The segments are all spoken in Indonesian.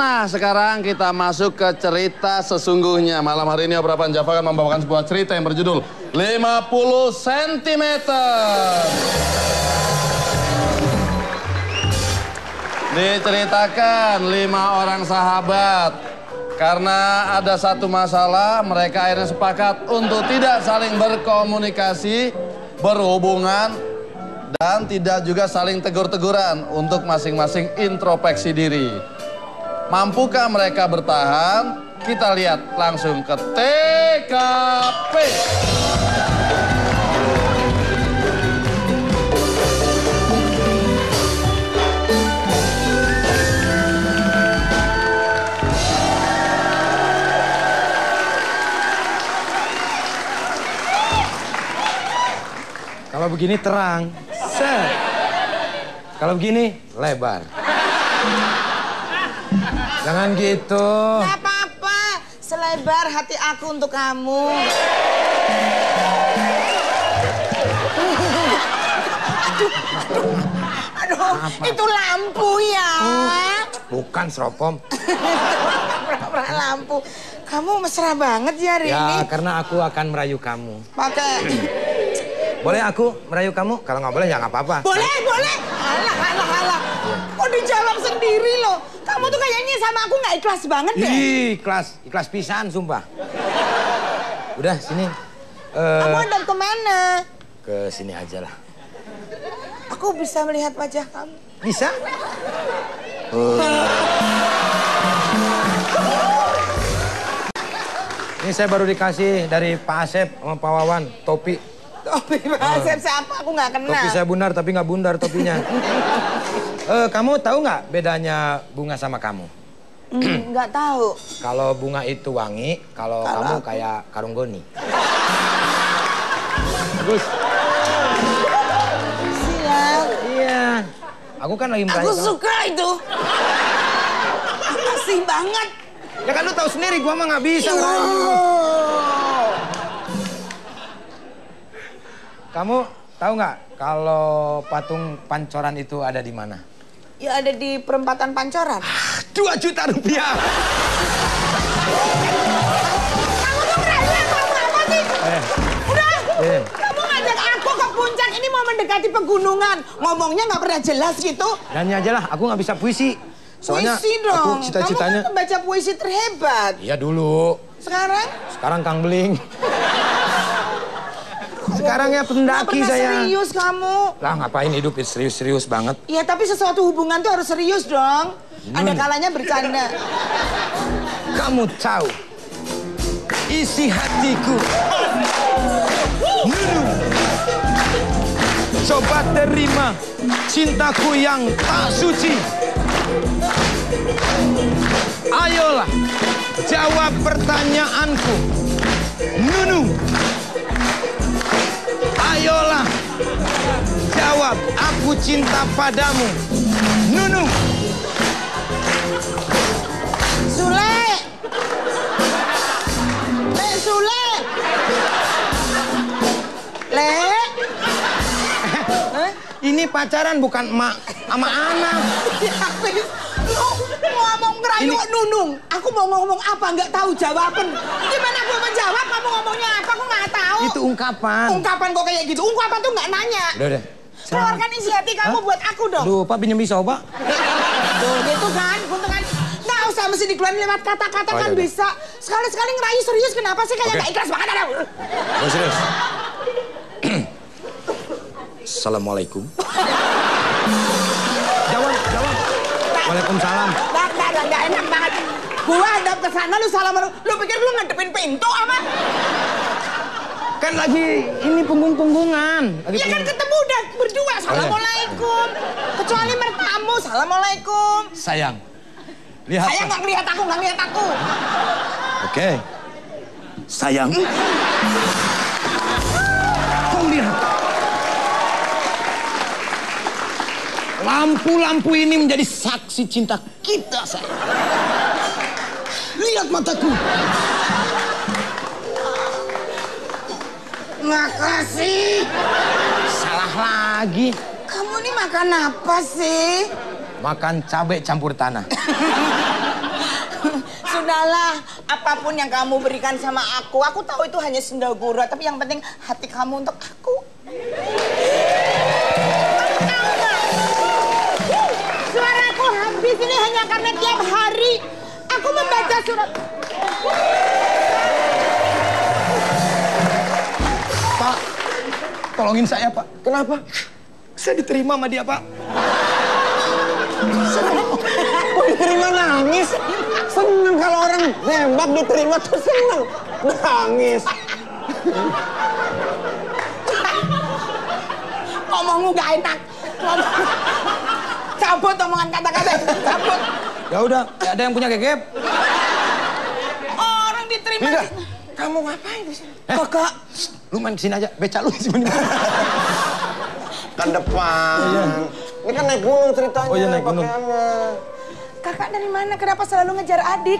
Nah, sekarang kita masuk ke cerita sesungguhnya. Malam hari ini Opera Panjava akan membawakan sebuah cerita yang berjudul 50 cm. Diceritakan 5 orang sahabat. Karena ada satu masalah, mereka akhirnya sepakat untuk tidak saling berkomunikasi, berhubungan, dan tidak juga saling tegur-teguran untuk masing-masing introspeksi diri. Mampukah mereka bertahan? Kita lihat langsung ke TKP. Kalau begini terang, set. Kalau begini lebar. Jangan gitu. Gak apa-apa, selebar hati aku untuk kamu. Aduh, itu lampu ya. Bukan seropom. Pura-pura lampu. Kamu mesra banget ya hari ini. Ya, karena aku akan merayu kamu. Pakai. Boleh aku merayu kamu? Kalau nggak boleh ya nggak apa-apa. Boleh, boleh. Alah. Kok dijawab sendiri loh. Kamu tuh kayaknya sama aku nggak ikhlas banget deh. Ikhlas pisan, sumpah. Udah, sini. Kamu ada kemana? Ke sini aja lah. Aku bisa melihat wajah kamu. Bisa? Ini saya baru dikasih dari Pak Asep sama Pak Wawan, topi. Topi Pak Asep siapa? Aku nggak kenal. Topi saya bundar tapi nggak bundar topinya. Kamu tahu nggak bedanya bunga sama kamu? Nggak tahu. Kalau bunga itu wangi, kalau kamu kayak karung goni. Bagus. Siap. Iya. Aku kan lagi merayu. Aku suka itu. Makasih banget. Ya kan lu tahu sendiri, gua mah nggak bisa merayu. Kamu tahu nggak kalau patung Pancoran itu ada di mana? Ya ada di perempatan Pancoran. 2 juta rupiah. Kamu tuh ngerayu apa sih? Udah, kamu ngajak aku ke puncak ini mau mendekati pegunungan. Ngomongnya nggak pernah jelas gitu. Nyanyi aja lah, aku nggak bisa puisi. Soalnya puisi dong. aku cita-citanya. Kamu kan pembaca puisi terhebat. Iya dulu. Sekarang? Sekarang Kang Beling. Sekarang ya pendaki saya. Serius kamu? Lah ngapain hidup serius-serius banget? Iya tapi sesuatu hubungan tuh harus serius dong. Ada kalanya bercanda. Kamu tahu isi hatiku. Coba terima cintaku yang tak suci. Ayolah jawab pertanyaanku, Nunu. Ayolah, jawab, aku cinta padamu, Nunu. Sule! Le, Sule! Le? Ini pacaran bukan emak sama anak. Lu ngomong ngerayu Nunung. Aku mau ngomong apa, nggak tahu jawaban. Gimana gue menjawab, kamu ngomongnya apa, aku nggak tahu. Itu ungkapan. Ungkapan kok kayak gitu? Ungkapan tuh nggak nanya. Udah. Keluarkan isi hati kamu buat aku dong. Aduh, Pak pinjam pisau, Pak. Tuh, gitu kan, untungan. Nggak usah mesti dikeluarin lewat kata-kata kan bisa. Sekali-sekali ngerayu serius, kenapa sih kayak nggak ikhlas banget? Oh, serius. Assalamualaikum. Jawab. Waalaikumsalam. Nggak enak banget. Gua hadap ke sana, lu salam. Lu pikir lu ngadepin pintu apa? Kan lagi ini punggung-punggungan. Ya kan ketemu udah berdua. Assalamualaikum. Kecuali mertamu. Assalamualaikum. Sayang. Lihat. Saya nggak ngeliat aku. Oke. Sayang. Kau lihat. Lampu-lampu ini menjadi saksi cinta kita, sayang. Lihat mataku. Makasih. Salah lagi. Kamu ini makan apa sih? Makan cabai campur tanah. Sudahlah, apapun yang kamu berikan sama aku tahu itu hanya sendagura, tapi yang penting hati kamu untuk aku. Suaraku habis ini hanya karena tiap hari aku membaca surat. Pak, tolongin saya, Pak. Kenapa? Saya diterima sama dia, Pak. Kok diterima nangis? Seneng kalau orang nembak diterima tuh seneng. Nangis. Ngomongmu gak enak. Cabut omongan kata-kata. Cabut. Ya udah, ada yang punya gegep? Orang diterima. Linda, kamu ngapain di sini? Kakak, lu main kesini aja. Beca lu di sini. Kan depan. Oh, iya. Ini kan naik gunung ceritanya. Oh iya, naik gunung. Pakaiannya. Kakak dari mana? Kenapa selalu ngejar adik?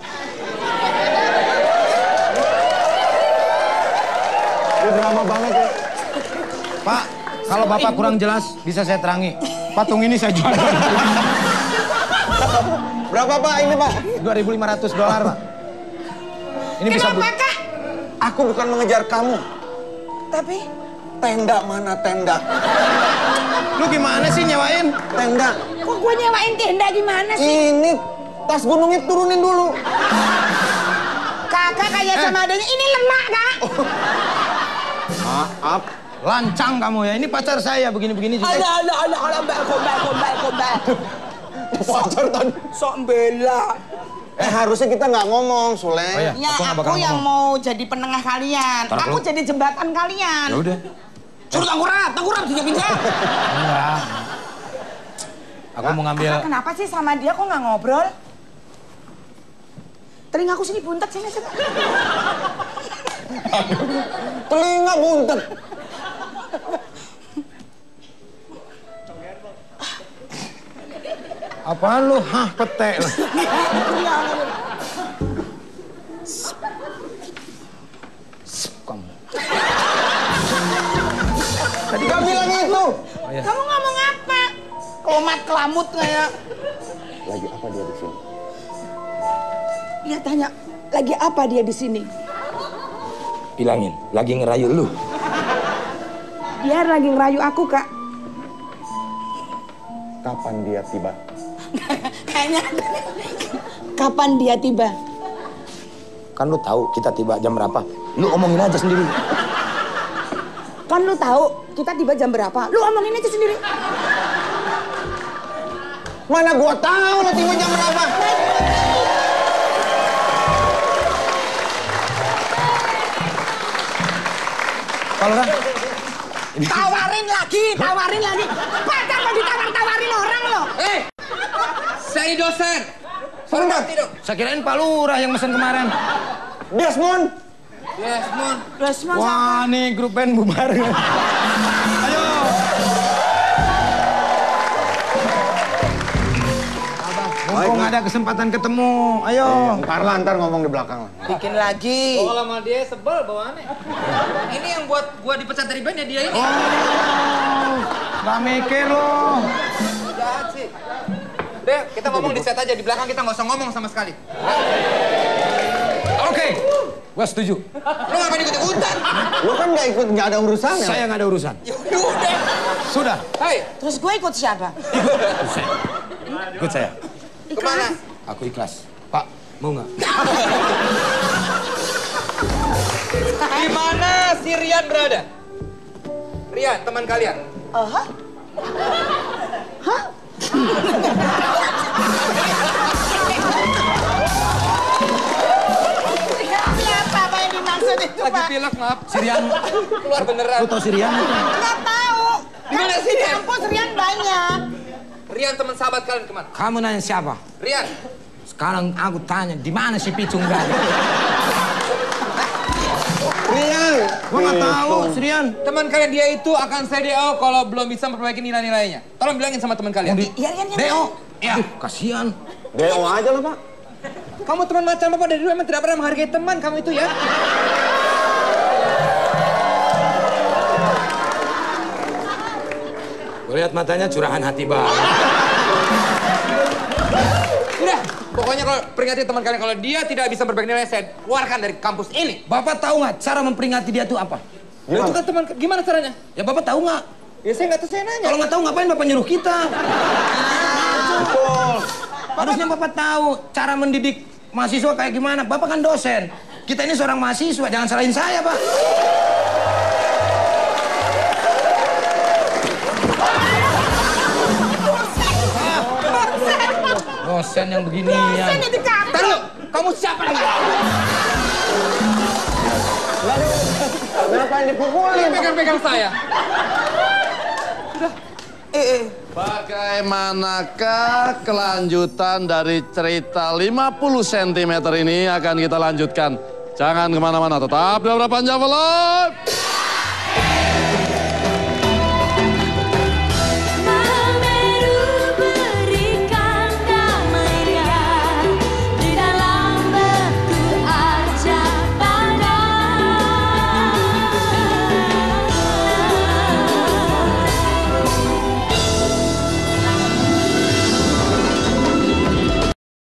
Ini drama banget ya. Pak, kalau Bapak kurang jelas, bisa saya terangi. Patung ini saya jual. Berapa, Pak, ini, Pak? $2.500, Pak. Ini bisa Kenapa, Kak? Aku bukan mengejar kamu. Tapi Tenda mana tenda? Lu gimana sih nyewain? Tenda. kok gue nyewain tenda gimana sih? Ini tas gunungnya turunin dulu. Kakak kayak sama adanya. Ini lemak, Kak. Maaf. Lancang kamu ya. Ini pacar saya begini-begini juga. Alah, kombay. Pacar tadi. Sok bela. Harusnya kita nggak ngomong, Sule. Oh, iya. Ya, Aku nggak bakal aku yang ngomong. mau jadi penengah kalian. Ntar Aku lu- jadi jembatan kalian. Ya udah. Suruh tangkurat siapin saya. Enggak. Aku mau ngambil. Kakak kenapa sih sama dia kok nggak ngobrol? Telingaku sini buntet sini coba. Telinga buntet. Apaan lu? Hah, pete lu. Kamu. Tadi gak bilang itu. Iya. Kamu ngomong apa? Komat kelamut kayak. Lagi apa dia di sini? Dia tanya, lagi apa dia di sini? Bilangin, lagi ngerayu lu. Dia lagi ngerayu aku, Kak. Kapan dia tiba? Kayaknya. Kapan dia tiba? Kan lu tahu kita tiba jam berapa. Lu omongin aja sendiri. Kan lu tahu kita tiba jam berapa? Lu omongin aja sendiri. Mana gua tahu lo tiba jam berapa? Kalau kan Tawarin lagi. Pacar mau ditawar-tawarin orang lo. Saya ini dosen. Hormati dong. saya kirain Pak Lurah yang mesen kemarin. Desmond. Yes, Mon. Desmond. Wah, nih grup band bubar. Ayo. Mumpung ada kesempatan ketemu. Ayo. Ntar ngomong di belakang lah. Bikin lagi. Oh, lama dia sebel bawaannya. Ini yang buat gua dipecat dari band ya dia ini. Oh, gak mikir lo. Jahat sih. Deh, kita ngomong di set aja. Di belakang kita nggak usah ngomong sama sekali. Oke, gua setuju. Lu ngapain ikut-ikutan? Lo kan nggak ada urusannya. Saya nggak ada urusan. Udah. Sudah. Hai, Terus gue ikut siapa? Ikut saya. kemana? Aku ikhlas. Pak, mau nggak? Di mana si Rian berada? Rian, teman kalian. Hah? Apa yang dimaksud itu, Lagi Pak? pilek, maaf. Sirian, Keluar beneran. lu tau Sirian? Nggak tahu. Gimana sih, Di Rian? kampus Rian banyak. Rian teman sahabat kalian kemana? Kamu nanya siapa? Rian. Sekarang aku tanya, di mana si Picung berada? Rian. Gua nggak tahu, Sirian. Teman kalian dia itu akan saya DO kalau belum bisa memperbaiki nilai-nilainya. Tolong bilangin sama teman kalian. Iya, Rian. Deo. Ya, kasihan. DO aja lah, Pak. Kamu teman macam apa dari dulu emang tidak pernah menghargai teman kamu itu ya? Gue lihat matanya curahan hati banget. Udah, pokoknya Pokoknya kalau peringati teman kalian, kalau dia tidak bisa berbagi nilai, saya keluarkan dari kampus ini. Bapak tahu nggak cara memperingati dia tuh apa? Itu kan teman, gimana caranya? Ya Bapak tahu nggak? Ya saya nggak tahu, saya nanya. Kalau nggak tahu ngapain Bapak nyuruh kita? Betul. Harusnya Bapak tahu cara mendidik mahasiswa kayak gimana. Bapak kan dosen. Kita ini seorang mahasiswa, jangan salahin saya, Pak. Dosen yang beginian. Dosen di kantor. Taruh, kamu siapa lagi? Lalu, kenapa yang dipukulin? Pegang-pegang saya. Bagaimanakah kelanjutan dari cerita 50 cm ini akan kita lanjutkan. Jangan kemana-mana, tetap di Obrolan Panjang Velop.